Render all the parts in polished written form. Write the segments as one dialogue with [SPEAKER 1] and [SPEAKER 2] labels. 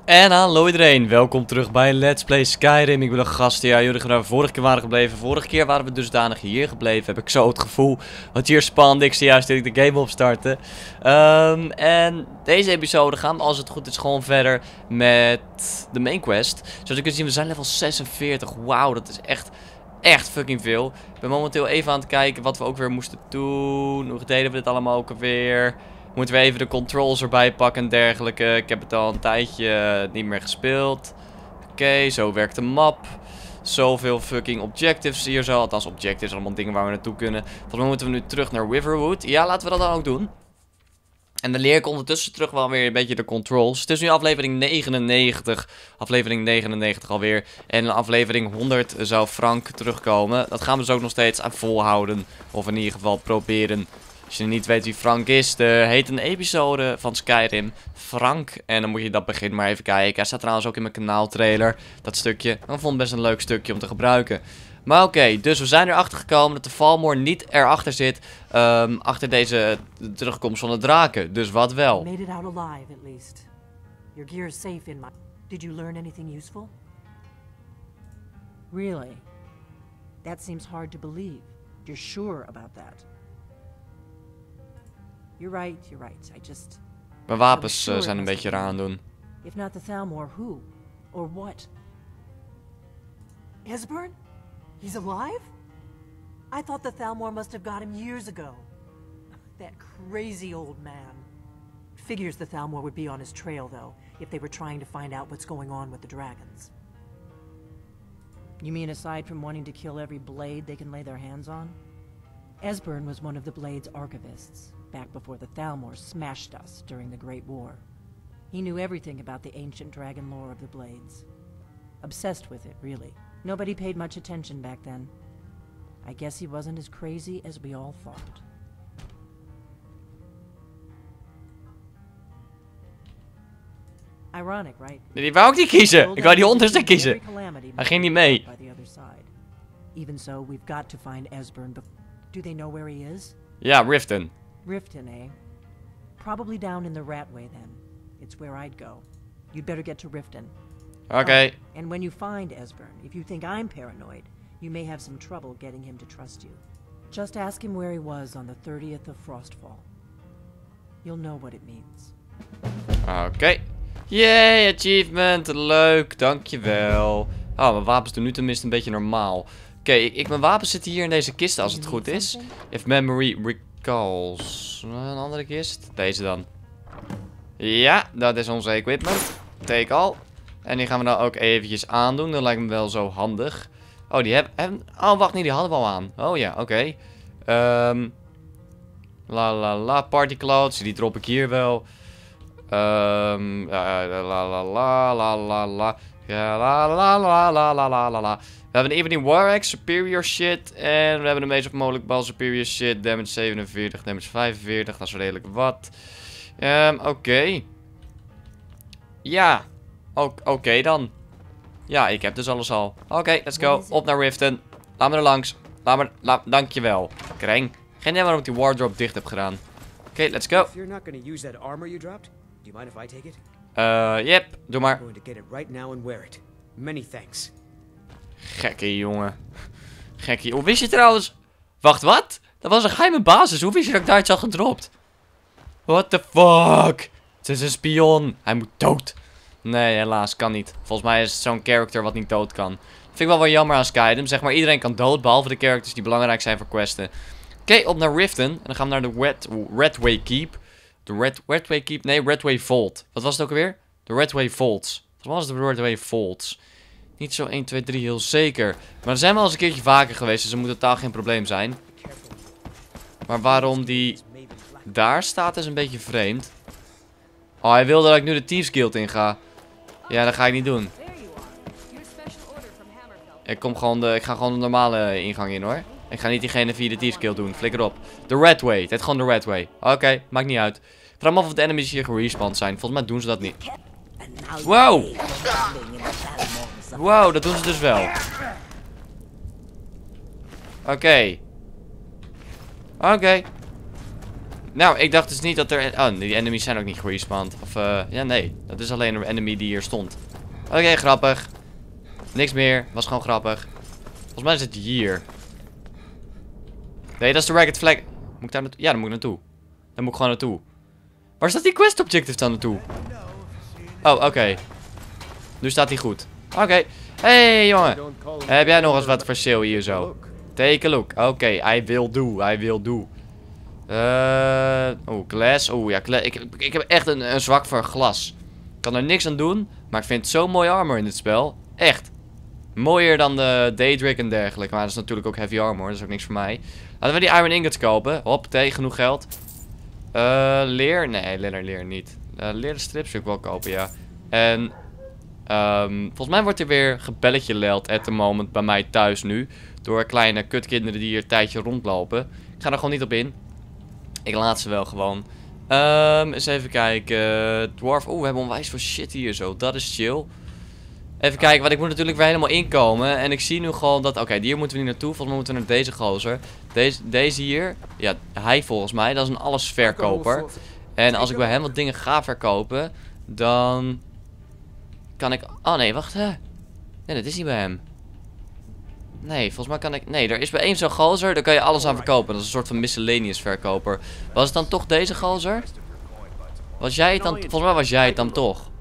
[SPEAKER 1] En hallo iedereen, welkom terug bij Let's Play Skyrim. Ik ben een gast, ja, jullie gaan vorige keer waren gebleven. Vorige keer waren we dusdanig hier gebleven, heb ik zo het gevoel. Want hier spannend, ik zie juist dat ik de game opstarten. En deze episode gaan we, als het goed is, gewoon verder met de main quest. Zoals je kunt zien, we zijn level 46, wauw, dat is echt fucking veel. Ik ben momenteel even aan het kijken wat we ook weer moesten doen. Hoe deden we dit allemaal ook alweer? Moeten we even de controls erbij pakken en dergelijke. Ik heb het al een tijdje niet meer gespeeld. Oké, zo werkt de map. Zoveel fucking objectives hier zo. Althans, objectives, allemaal dingen waar we naartoe kunnen. Volgens mij moeten we nu terug naar Riverwood. Ja, laten we dat dan ook doen. En dan leer ik ondertussen terug wel weer een beetje de controls. Het is nu aflevering 99. Aflevering 99 alweer. En in aflevering 100 zou Frank terugkomen. Dat gaan we dus ook nog steeds aan volhouden. Of in ieder geval proberen. Als je niet weet wie Frank is, er heet een episode van Skyrim Frank. En dan moet je dat begin maar even kijken. Hij staat trouwens ook in mijn kanaaltrailer, dat stukje. Ik vond het best een leuk stukje om te gebruiken. Maar oké, dus we zijn erachter gekomen dat de Thalmor niet erachter zit. Achter deze terugkomst van de draken. Dus wat wel?
[SPEAKER 2] Made it out alive at least. Your gear is safe in my... Did you learn anything useful? Really? That seems hard to believe. You're sure about that? You're right. I just...
[SPEAKER 1] Mijn wapens zijn een beetje raar aan het doen.
[SPEAKER 2] If not the Thalmor, who? Or what? Esbern? He's alive? I thought the Thalmor must have got him years ago. That crazy old man. Figures the Thalmor would be on his trail, though, if they were trying to find out what's going on with the dragons. You mean aside from wanting to kill every blade they can lay their hands on? Esbern was one of the Blade's archivists, back before the Thalmor smashed us during the Great War. He knew everything about the ancient dragon lore of the Blades. Obsessed with it, really. Nobody paid much attention back then. I guess he wasn't as crazy as we all thought. Ironic, right?
[SPEAKER 1] Die wou ik niet kiezen. Ik wou die onderste kiezen. Hij ging niet mee.
[SPEAKER 2] Even so, we've got to find Esbern. Do they know where he is?
[SPEAKER 1] Ja, Riften.
[SPEAKER 2] Riften, eh? Probably down in the Ratway then. It's where I'd go. You'd better get to Riften.
[SPEAKER 1] Okay.
[SPEAKER 2] Oh, and when you find Esbern, if you think I'm paranoid, you may have some trouble getting him to trust you. Just ask him where he was on the 30th of Frostfall. You'll know what it means.
[SPEAKER 1] Oké. Yay, achievement. Leuk, dankjewel. Oh, mijn wapens doen nu tenminste een beetje normaal. Oké, mijn wapens zitten hier in deze kist als het goed is. If memory recalls. Een andere kist. Deze dan. Ja, dat is onze equipment. Take all. En die gaan we dan ook eventjes aandoen. Dat lijkt me wel zo handig. Oh, die hebben... Oh, wacht, nee, die hadden we al aan. Oh ja, oké. La, party clothes. Die drop ik hier wel. Ja, la. We hebben een Evening War Axe, superior shit. En we hebben de meest mogelijk bal, superior shit. Damage 47, damage 45. Dat is redelijk wat. Oké. Ja. Oké dan. Ja, ik heb dus alles al. Oké, let's go. Op naar Riften. Laat me er langs. Dankjewel. Kreng. Geen idee waarom ik die wardrobe dicht heb gedaan. Oké, let's go. Yep, doe maar. Gekke jongen. Gekke. Hoe wist je trouwens? Wacht, wat? Dat was een geheime basis. Hoe wist je dat ik daar iets had gedropt? What the fuck? Het is een spion. Hij moet dood. Nee, helaas, kan niet. Volgens mij is het zo'n character wat niet dood kan. Vind ik wel jammer aan Skyrim. Zeg maar, iedereen kan dood, behalve de characters die belangrijk zijn voor questen. Oké, op naar Riften. En dan gaan we naar de Redway Keep. De Redway Keep? Nee, Redway Vault. Wat was het ook alweer? De Redway Vaults. Volgens mij was het de Redway Vaults. Niet zo 1, 2, 3 heel zeker. Maar er zijn wel eens een keertje vaker geweest, dus er moet totaal geen probleem zijn. Maar waarom die daar staat is een beetje vreemd. Oh, hij wilde dat ik nu de Thieves Guild inga. Ja, dat ga ik niet doen. Ik ga gewoon de normale ingang in, hoor. Ik ga niet diegene via de Thieves Guild doen. Flikker op. De Redway. Het heet gewoon de Redway. Oké, maakt niet uit. Vraag me af of de enemies hier gerespawned zijn. Volgens mij doen ze dat niet. Wow. Wow, dat doen ze dus wel. Oké. Nou, ik dacht dus niet dat er... Oh, die enemies zijn ook niet gerespawnd. Of, ja, nee. Dat is alleen een enemy die hier stond. Oké, grappig. Niks meer. Was gewoon grappig. Volgens mij is het hier. Nee, dat is de ragged flag. Moet ik daar naartoe? Ja, daar moet ik naartoe. Daar moet ik gewoon naartoe. Waar staat die quest objective dan naartoe? Oh, oké. Nu staat hij goed. Oké. Hey, jongen. Heb jij nog eens wat voor sale hier zo? Take a look. Oké, I will do. I will do. Oh, glass. Oh ja, ik heb echt een zwak voor glas. Ik kan er niks aan doen. Maar ik vind het zo mooi armor in dit spel. Echt. Mooier dan de Daedric en dergelijke. Maar dat is natuurlijk ook heavy armor. Dat is ook niks voor mij. Laten we die iron ingots kopen. Hop, genoeg geld. Leer? Nee, leer niet. Leren strips wil ik wel kopen, ja. En volgens mij wordt er weer gebelletje leld at the moment bij mij thuis nu. Door kleine kutkinderen die hier een tijdje rondlopen. Ik ga er gewoon niet op in. Ik laat ze wel gewoon. Eens even kijken. Dwarf. Oh, we hebben onwijs veel shit hier zo. Dat is chill. Even kijken, want ik moet natuurlijk weer helemaal inkomen. En ik zie nu gewoon dat... Oké, hier moeten we niet naartoe. Volgens mij moeten we naar deze gozer. Deze hier. Ja, hij volgens mij. Dat is een allesverkoper. En als ik bij hem wat dingen ga verkopen... Dan... Kan ik... Oh nee, wacht. Nee, dat is niet bij hem. Nee, volgens mij kan ik... Nee, er is bij één zo'n gozer. Daar kan je alles aan verkopen. Dat is een soort van miscellaneous verkoper. Was het dan toch deze gozer? Was jij het dan... Volgens mij was jij het dan toch.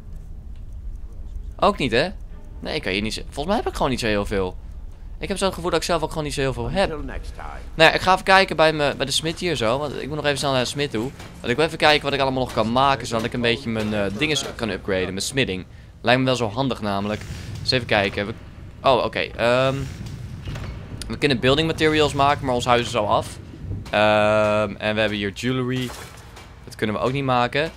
[SPEAKER 1] Ook niet, hè? Nee, ik kan hier niet... Volgens mij heb ik gewoon niet zo heel veel. Ik heb zo'n gevoel dat ik zelf ook gewoon niet zo heel veel heb. Nou ja, ik ga even kijken bij de smid hier zo. Want ik moet nog even snel naar de smid toe. Want ik wil even kijken wat ik allemaal nog kan maken. Zodat ik een beetje mijn dingen kan upgraden. Mijn smidding. Lijkt me wel zo handig namelijk. Dus even kijken. Oh, oké. We kunnen building materials maken, maar ons huis is al af. En we hebben hier jewelry. Dat kunnen we ook niet maken.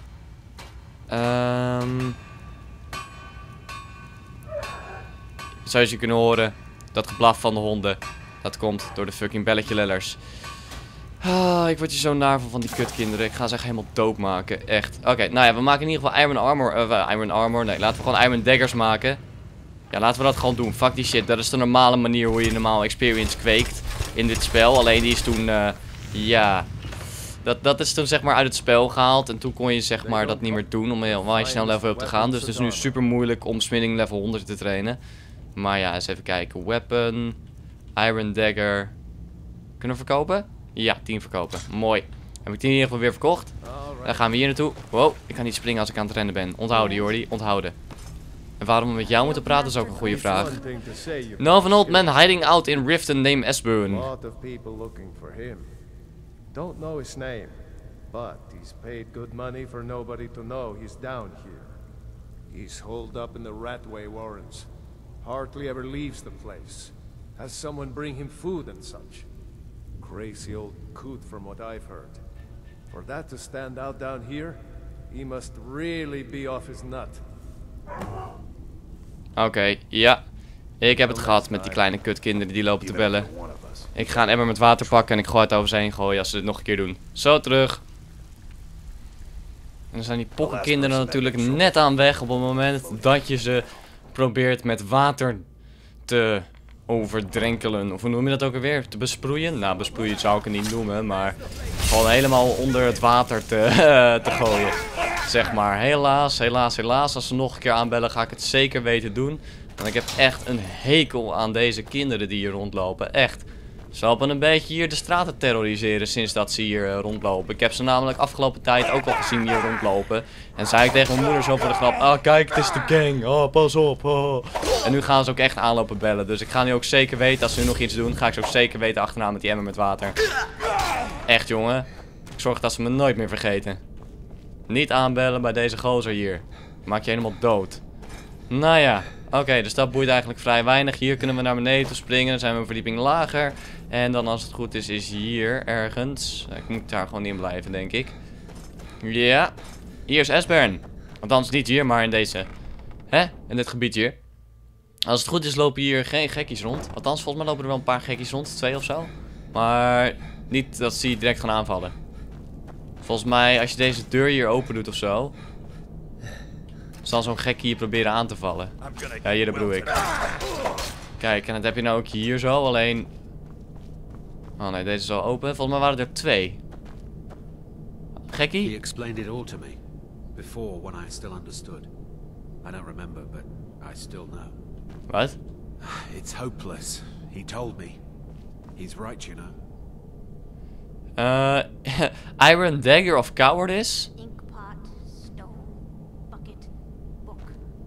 [SPEAKER 1] Zoals je kunnen horen, dat geblaf van de honden, dat komt door de fucking belletje lellers. Ik word hier zo naar van die kutkinderen. Ik ga ze echt helemaal doodmaken. Echt. Oké, nou ja, we maken in ieder geval iron armor. Nee, laten we gewoon iron daggers maken. Ja, laten we dat gewoon doen. Fuck die shit. Dat is de normale manier hoe je normaal experience kweekt in dit spel. Alleen die is toen, ja... Dat is toen zeg maar uit het spel gehaald. En toen kon je zeg maar dat niet meer doen om heel snel level up te gaan. Dus het is nu super moeilijk om smithing level 100 te trainen. Maar ja, eens even kijken. Weapon. Iron dagger. Kunnen we verkopen? Ja, 10 verkopen. Mooi. Heb ik 10 in ieder geval weer verkocht. Dan gaan we hier naartoe. Wow, ik kan niet springen als ik aan het rennen ben. Onthouden, Jordi. Onthouden. En waarom we met jou moeten praten is ook een goede vraag. Know of an old man hiding out in Riften named Esbern.
[SPEAKER 3] Don't know his name, but he's paid good money for nobody to know he's down here. He's holed up in the Ratway Warrens. Hardly ever leaves the place. Has someone bring him food and such. Crazy old coot from what I've heard. For that to stand out down here, he must really be off his nut.
[SPEAKER 1] Oké, ja. Ik heb het gehad met die kleine kutkinderen die lopen te bellen. Ik ga een emmer met water pakken en ik gooi het over ze heen gooien als ze dit nog een keer doen. Zo, terug. En dan zijn die pokkenkinderen natuurlijk net aan weg op het moment dat je ze probeert met water te overdrenkelen. Of hoe noem je dat ook alweer? Te besproeien? Nou, besproeien zou ik het niet noemen, maar gewoon helemaal onder het water te gooien. Zeg maar, helaas. Als ze nog een keer aanbellen ga ik het zeker weten doen. Want ik heb echt een hekel aan deze kinderen die hier rondlopen. Echt. Ze helpen een beetje hier de straten terroriseren sinds dat ze hier rondlopen. Ik heb ze namelijk afgelopen tijd ook al gezien hier rondlopen. En zei ik tegen mijn moeder zo voor de grap. Ah, kijk, het is de gang. Oh, pas op. Oh. En nu gaan ze ook echt aanlopen bellen. Dus ik ga nu ook zeker weten, als ze nu nog iets doen, ga ik ze ook zeker weten achterna met die emmer met water. Echt, jongen. Ik zorg dat ze me nooit meer vergeten. Niet aanbellen bij deze gozer hier. Maak je helemaal dood. Nou ja. Oké, dus dat boeit eigenlijk vrij weinig. Hier kunnen we naar beneden toe springen. Dan zijn we een verdieping lager. En dan als het goed is hier ergens. Ik moet daar gewoon in blijven, denk ik. Ja. Hier is Esbern. Althans, niet hier, maar in deze. Hè? In dit gebied hier. Als het goed is lopen hier geen gekkies rond. Althans, volgens mij lopen er wel een paar gekkies rond. 2 of zo. Maar niet dat ze je direct gaan aanvallen. Volgens mij, als je deze deur hier open doet of zo... zal zo'n gekkie hier proberen aan te vallen. Ja, hier, dat bedoel ik. Kijk, en dat heb je nou ook hier zo, alleen... Oh nee, deze is al open. Volgens mij waren er 2. gekkie?
[SPEAKER 4] He explained it all to me. Before, when I still understood. I don't remember, but I still know.
[SPEAKER 1] Wat?
[SPEAKER 4] It's hopeless. He told me. He's right, you know.
[SPEAKER 1] Iron Dagger of Cowardice?
[SPEAKER 5] Inkpot, stone, bucket, book,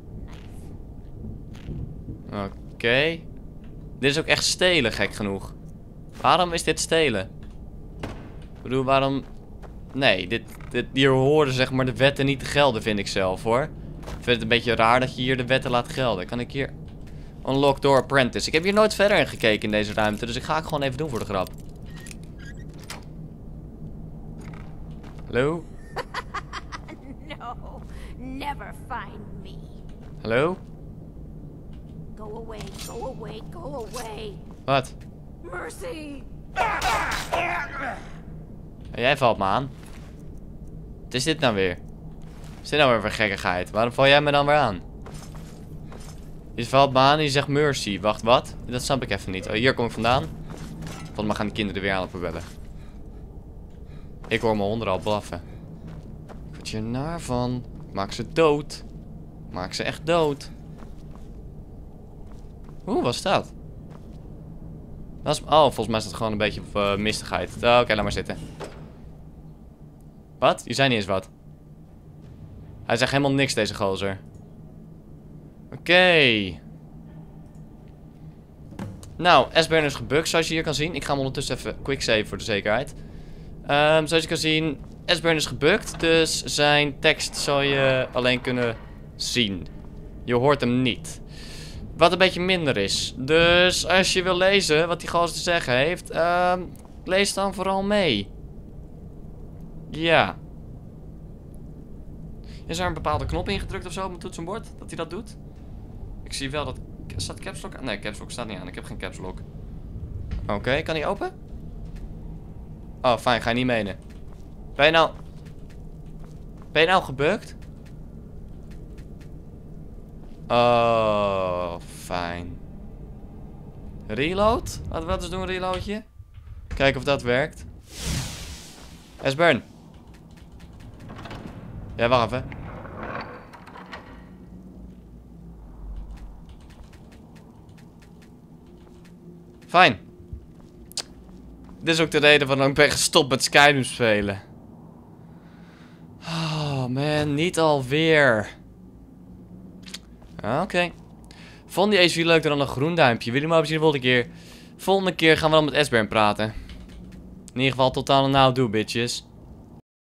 [SPEAKER 5] knife.
[SPEAKER 1] Oké. Dit is ook echt stelen, gek genoeg. Waarom is dit stelen? Ik bedoel, waarom... Nee, hier horen zeg maar de wetten niet te gelden, vind ik zelf, hoor. Ik vind het een beetje raar dat je hier de wetten laat gelden. Kan ik hier... Unlock door Apprentice. Ik heb hier nooit verder in gekeken in deze ruimte, dus ik ga het gewoon even doen voor de grap. Hallo?
[SPEAKER 5] No, never find me.
[SPEAKER 1] Hallo?
[SPEAKER 5] Go away, go away, go away.
[SPEAKER 1] Wat?
[SPEAKER 5] Mercy!
[SPEAKER 1] Jij valt me aan. Wat is dit nou weer? Wat is dit nou weer voor gekkigheid? Waarom val jij me dan weer aan? Je valt me aan en je zegt mercy. Wacht, wat? Dat snap ik even niet. Oh, hier kom ik vandaan. Volgens mij gaan de kinderen weer aan op bellen. Ik hoor mijn honden al blaffen. Ik word hier naar van. Maak ze dood. Maak ze echt dood. Oeh, wat is dat? Oh, volgens mij is dat gewoon een beetje mistigheid. Oké, laat maar zitten. Wat? Je zei niet eens wat. Hij zegt helemaal niks, deze gozer. Oké. Nou, Esbern is gebukt, zoals je hier kan zien. Ik ga hem ondertussen even quick save voor de zekerheid. Zoals je kan zien, Esbern is gebukt. Dus zijn tekst zal je alleen kunnen zien. Je hoort hem niet. Wat een beetje minder is. Dus als je wil lezen wat die gozer te zeggen heeft, lees dan vooral mee. Ja. Is er een bepaalde knop ingedrukt of zo op mijn toetsenbord? Dat hij dat doet? Ik zie wel dat... Staat caps lock aan? Nee, caps lock staat niet aan. Ik heb geen caps lock. Oké, kan hij open? Oh, fijn. Ga je niet menen. Ben je nou gebukt? Oh, fijn. Reload? Laten we eens doen, een reloadje. Kijken of dat werkt. Esbern. Ja, wacht even. Fijn. Dit is ook de reden waarom ik ben gestopt met Skyrim spelen. Oh man, niet alweer. Oké. Vond die ACV leuk dan een groen duimpje? Wil je maar zien de volgende keer? Volgende keer gaan we dan met Esbern praten. In ieder geval tot aan en nou, doe bitches.